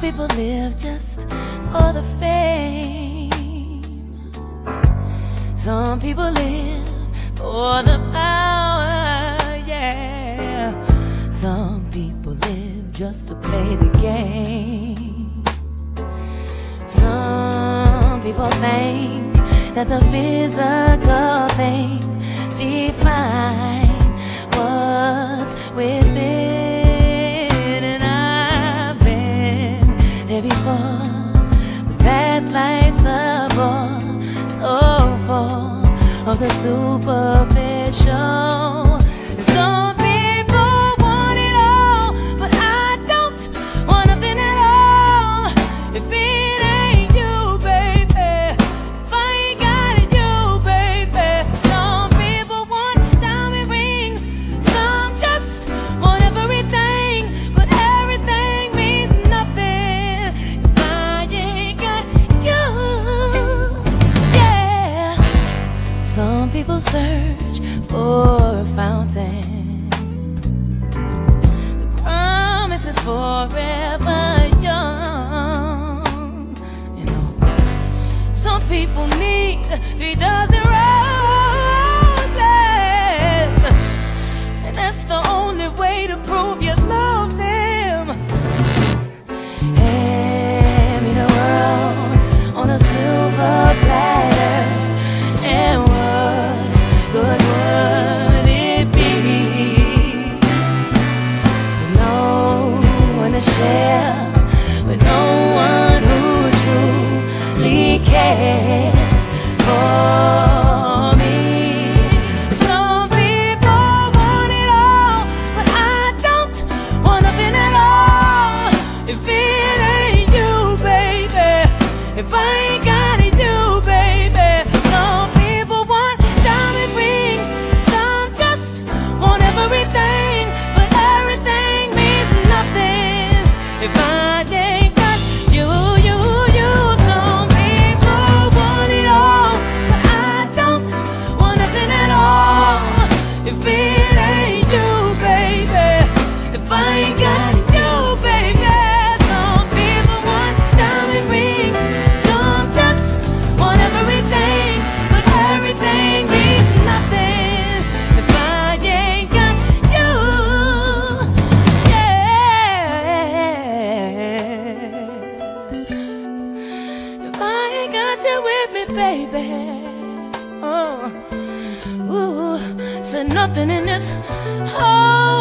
people live just for the fame. Some people live for the power, yeah. Some people live just to play the game. Some people think that the physical things define what's within, and I've been there before, but that life's a bore so full of the superficial. Some people want it all, but I don't want nothing at all. If it ain't you, baby, if I ain't got it, you, baby. Some people want diamond rings, some just want everything, but everything means nothing if I ain't got you. Yeah. Some people search for a fountain. The promise is forever young. You know, some people need 3 dozen roses, and that's the only way to prove you love them. Hand me the world on a silver platter, and what good would it be with no one to share, with no one who truly cares for me? Some people want it all, but I don't want nothing at all. If it ain't you, baby, if I ain't got it, you, baby. Some people want diamond rings, some just want everything, but everything means nothing if I ain't got you, you, you. Some people want it all, but I don't want nothing at all. If it ain't you, baby, if I ain't got you, baby. Some people want diamond rings, some just want everything, but everything means nothing if I ain't got you. Yeah. If I ain't got you with me, baby. Oh, ooh, said nothing in this whole